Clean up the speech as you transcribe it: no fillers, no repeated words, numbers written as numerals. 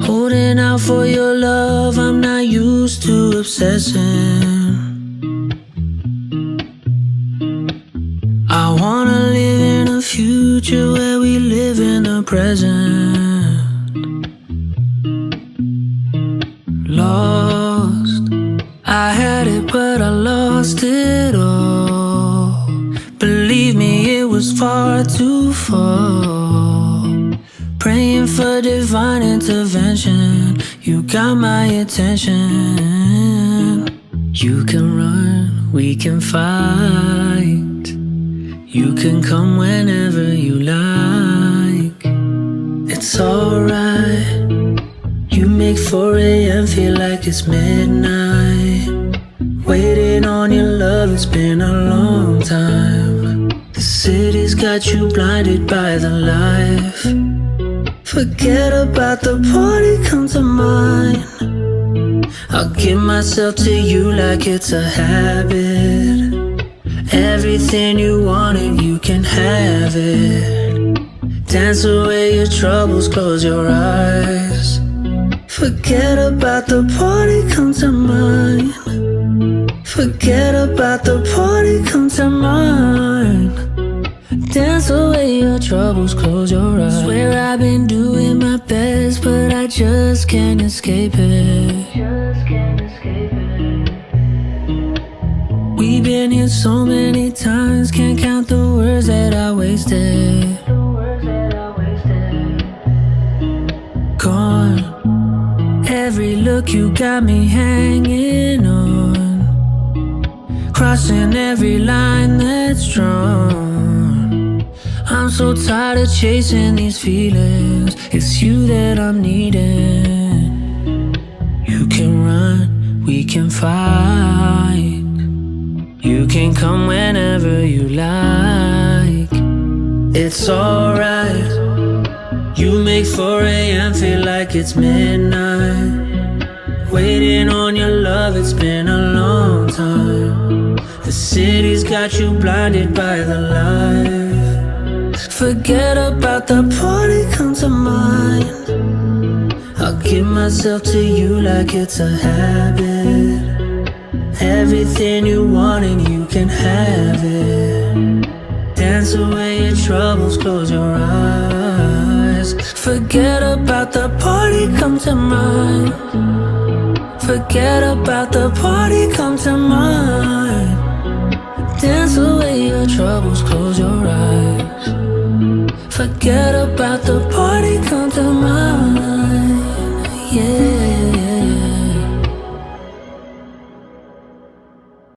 Holding out for your love, I'm not used to obsessing. I wanna live in a future where we live in the present. Lost, I had it but I lost it all. Believe me, it was far too far. Praying for divine intervention, you got my attention. You can run, we can fight. You can come whenever you like. It's alright. You make 4 AM feel like it's midnight. Waiting on your love, it's been a long time. The city's got you blinded by the life. Forget about the party, come to mine. I'll give myself to you like it's a habit. Everything you wanted, you can have it. Dance away your troubles, close your eyes. Forget about the party, come to mine. Forget about the party, come to mine. Dance away your troubles, close your eyes. Swear I've been doing my best, but I just can't escape it. We've been here so many times, can't count the words that I wasted. Gone. Every look you got me hanging on, crossing every line that's drawn. I'm so tired of chasing these feelings. It's you that I'm needing. You can run, we can fight. You can come whenever you like. It's alright. You make 4 AM feel like it's midnight. Waiting on your love, it's been a long time. The city's got you blinded by the light. Forget about the party, come to mine. I'll give myself to you like it's a habit. Everything you want and you can have it. Dance away your troubles, close your eyes. Forget about the party, come to mine. Forget about the party, come to mine. Dance away your troubles, close your eyes. Forget about the party, come to mine.